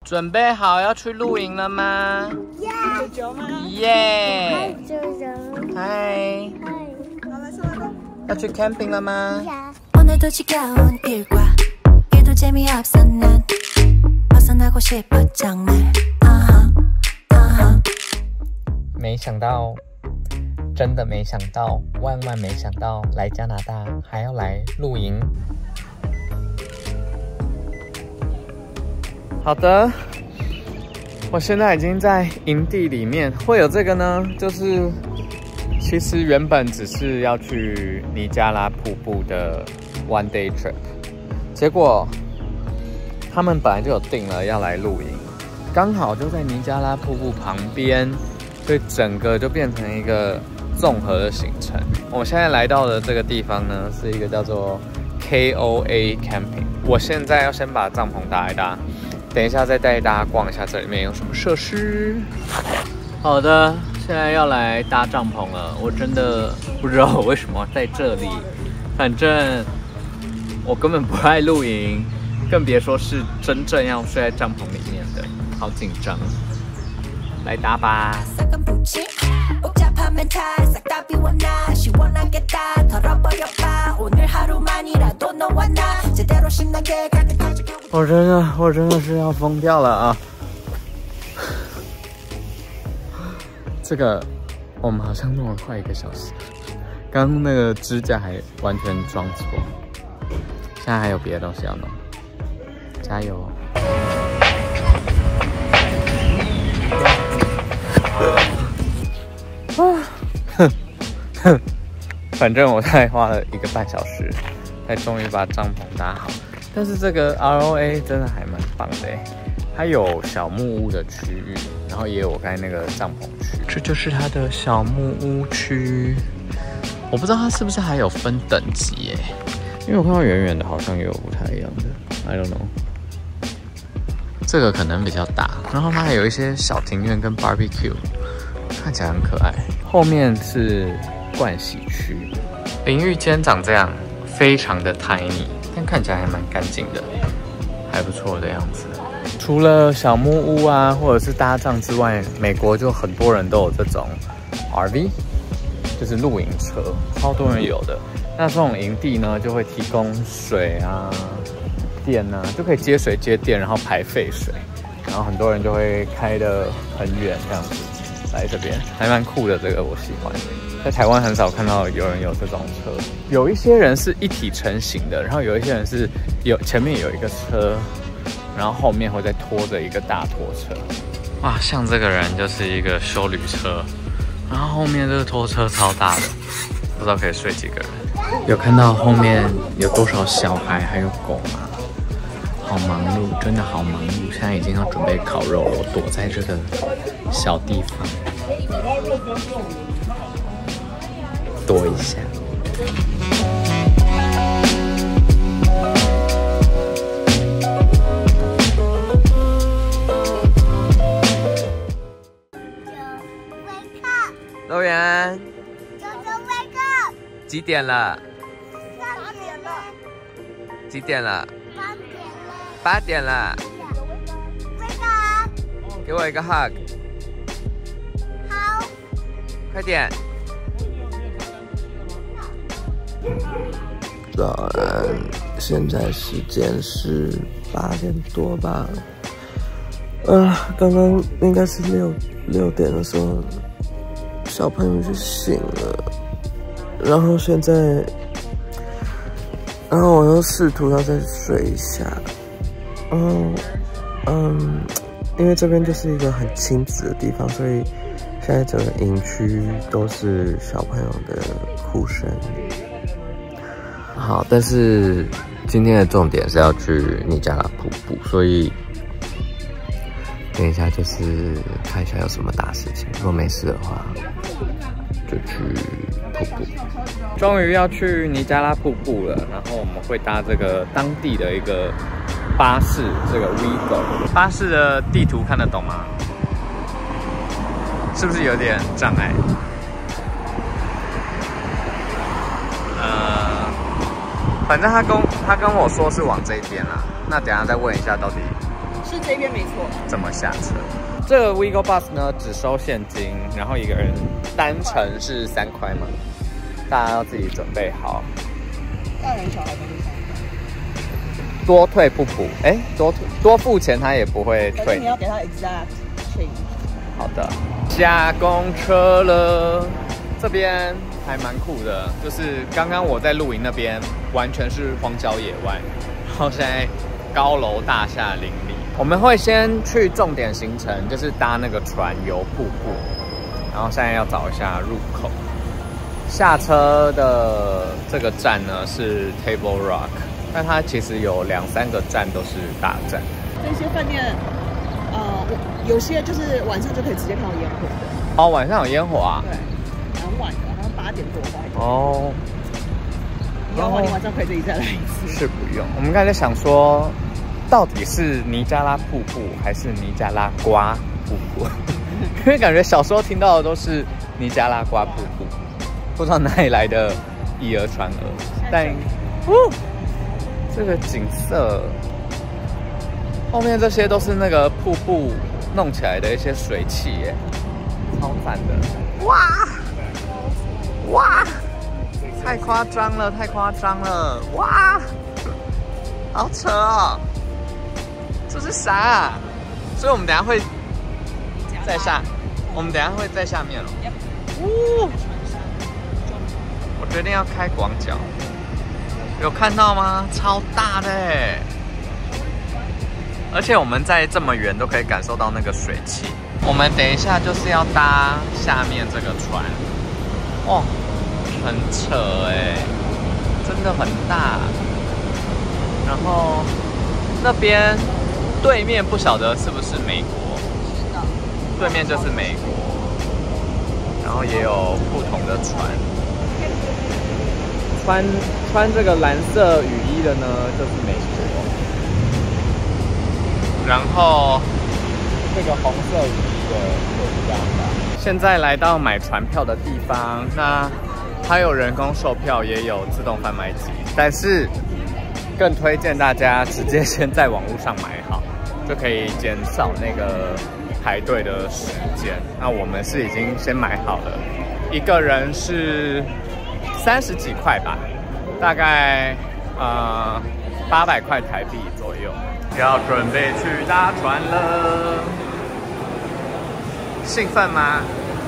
准备好要去露营了吗？耶！嗨！要去 camping 了吗？ 오늘도 지겨운 일과 일도 재미없어 난 벗어나고 싶어 정말 没想到，真的没想到，万万没想到，来加拿大还要来露营。好的，我现在已经在营地里面。会有这个呢，就是其实原本只是要去尼加拉瀑布的 one day trip， 结果他们本来就有定了要来露营，刚好就在尼加拉瀑布旁边，所以整个就变成一个综合的行程。我现在来到的这个地方呢，是一个叫做 KOA Camping。我现在要先把帐篷搭一搭，等一下再带大家逛一下这里面有什么设施。好的，现在要来搭帐篷了。我真的不知道我为什么在这里，反正我根本不爱露营，更别说是真正要睡在帐篷里面的，好紧张。来搭吧。我真的是要疯掉了啊！这个我们好像弄了快1个小时，刚刚那个支架还完全装错，现在还有别的东西要弄，加油！反正我才花了1个半小时，才终于把帐篷搭好。但是这个 ROA 真的还蛮棒的耶，它有小木屋的区域，然后也有我刚才那个帐篷区。这就是它的小木屋区。我不知道它是不是还有分等级耶，因为我看到远远的好像也有不太一样的 ，I don't know。这个可能比较大，然后它还有一些小庭院跟 barbecue， 看起来很可爱。后面是盥洗区，淋浴间长这样，非常的 tiny， 但看起来还蛮干净的，还不错的样子。除了小木屋啊，或者是搭帐之外，美国就很多人都有这种 RV， 就是露营车，超多人有的。那这种营地呢，就会提供水啊、电啊，就可以接水接电，然后排废水，然后很多人就会开得很远这样子来这边，还蛮酷的。这个我喜欢。在台湾很少看到有人有这种车，有一些人是一体成型的，然后有一些人是前面有一个车，然后后面会再拖着一个大拖车。哇，像这个人就是一个休旅车，然后后面这个拖车超大的，不知道可以睡几个人。有看到后面有多少小孩还有狗吗？好忙碌，真的好忙碌。现在已经要准备烤肉了，我躲在这个小地方。躲一下。肉圆，几点了？几点了？8点了。给我一个 hug。好。快点。 早安，现在时间是8点多吧？刚刚应该是6点的时候，小朋友就醒了，然后现在，然后我又试图要再睡一下，因为这边就是一个很亲子的地方，所以现在整个营区都是小朋友的哭声。好，但是今天的重点是要去尼加拉瀑布，所以等一下就是看一下有什么大事情。如果没事的话，就去瀑布。终于要去尼加拉瀑布了，然后我们会搭这个当地的一个巴士，这个 WeGo 巴士的地图看得懂吗？是不是有点障碍？反正他跟我说是往这一边啦，那等一下再问一下到底是是这边没错。 怎么下车？这个 Wigo Bus 呢，只收现金，然后一个人单程是3块嘛，大家要自己准备好。 大人小孩都是3块。 多退不补，哎，多付钱他也不会退。 你要给他 exact change。 好的，下公车了。这边还蛮酷的，就是刚刚我在露营那边完全是荒郊野外，然后现在高楼大厦林立。我们会先去重点行程，就是搭那个船游瀑布，然后现在要找一下入口。下车的这个站呢是 Table Rock， 但它其实有2-3个站都是大站。 这些饭店，有些就是晚上就可以直接看到烟火的。 哦，晚上有烟火啊？ 对，蛮晚的，好像8点多吧。 哦。 你要的话，你晚上可以自己再来一次。 是不用。我们刚才想说，到底是尼加拉瀑布还是尼加拉瓜瀑布？因为感觉小时候听到的都是尼加拉瓜瀑布，不知道哪里来的以讹传讹。但，这个景色，后面这些都是那个瀑布弄起来的一些水汽耶，超赞的！哇！太夸张了，太夸张了！哇，好扯哦！这是啥啊？所以我们等一下会在下，我们等一下会在下面了。我决定要开广角，有看到吗？超大的哎！而且我们在这么远都可以感受到那个水汽。我们等一下就是要搭下面这个船，哦。很扯哎，真的很大。然后那边对面不晓得是不是美国，对面就是美国，然后也有不同的船。穿这个蓝色雨衣的呢，就是美国。然后这个红色雨衣的就是加拿大。现在来到买船票的地方，那它有人工售票，也有自动贩卖机，但是更推荐大家直接先在网络上买好，就可以减少那个排队的时间。那我们是已经先买好了，一个人是30几块吧，大概800块台币左右。要准备去搭船了，兴奋吗？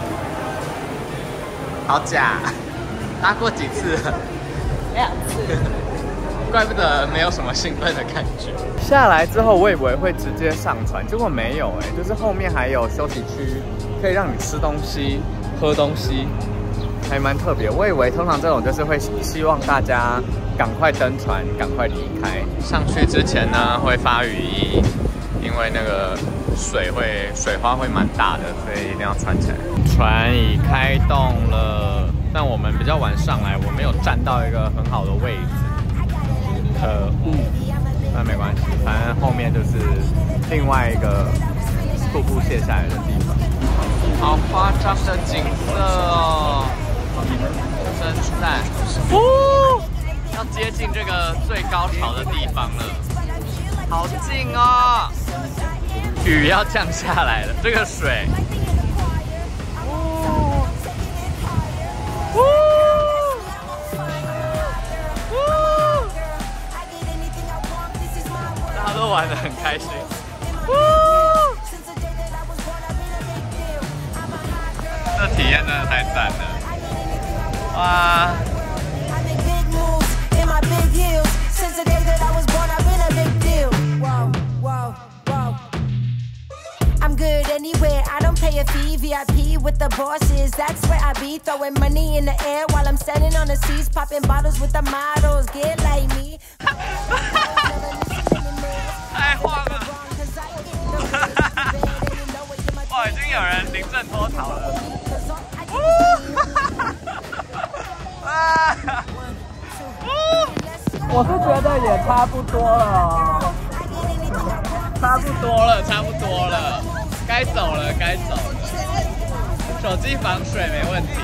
好假！搭过几次了 ？2次， 怪不得没有什么兴奋的感觉。下来之后，我以为会直接上船，结果没有哎，就是后面还有休息区，可以让你吃东西、喝东西，还蛮特别。我以为通常这种就是会希望大家赶快登船、赶快离开。上去之前呢，会发雨衣，因为那个水花会蛮大的，所以一定要穿起来。船已开动了。但我们比较晚上来，我没有站到一个很好的位置，可恶。那没关系，反正后面就是另外一个瀑布卸下来的地方。好夸张的景色哦，真赞！要接近这个最高潮的地方了，好近哦！雨要降下来了，这个水。大家都玩得很开心，这体验真的太赞了！哇！ Good anywhere, I don't pay a fee. VIP with the bosses, that's where I be. Throwing money in the air while I'm standing on the seats, popping bottles with the models. Get like me. 太晃了！哇，已经有人临阵脱逃了。我是觉得也差不多了，差不多了。该走了，该走了。手机防水没问题。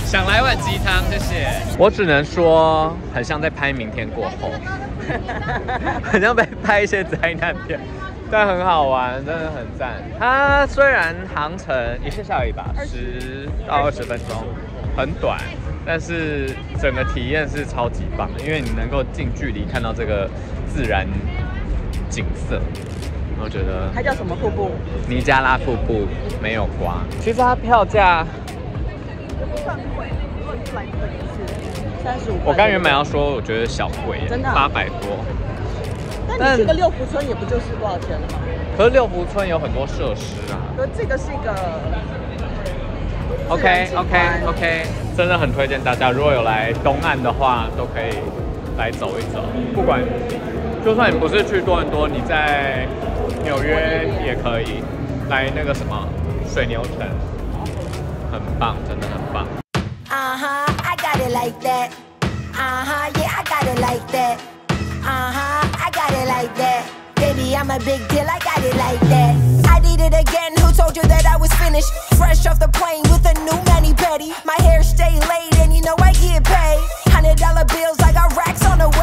想来碗鸡汤，谢谢。我只能说，很像在拍《明天过后》，很像在拍一些灾难片，但很好玩，真的很赞。它虽然航程一下下而已吧，10到20分钟，很短，但是整个体验是超级棒的，因为你能够近距离看到这个自然景色。我觉得它叫什么瀑布？ 尼加拉瀑布没有刮。其实它票价不算贵，如果来这一次35。 我刚原本要说，我觉得小贵， 真的 800多。 但你去个六福村也不就是多少钱了吗？ 可是六福村有很多设施啊。 可这个是一个 OK， 真的很推荐大家，如果有来东岸的话，都可以来走一走。不管，就算你不是去多伦多，你在纽约也可以来那个什么水牛城，很棒，真的很棒。 I got it like that. Yeah, I got it like that. I got it like that. Baby, I'm a big deal, I got it like that. I did it again, who told you that I was finished? Fresh off the plane with a new mani-pedi. My hair stay laid and you know I get paid. $100 bills, I got racks on the way.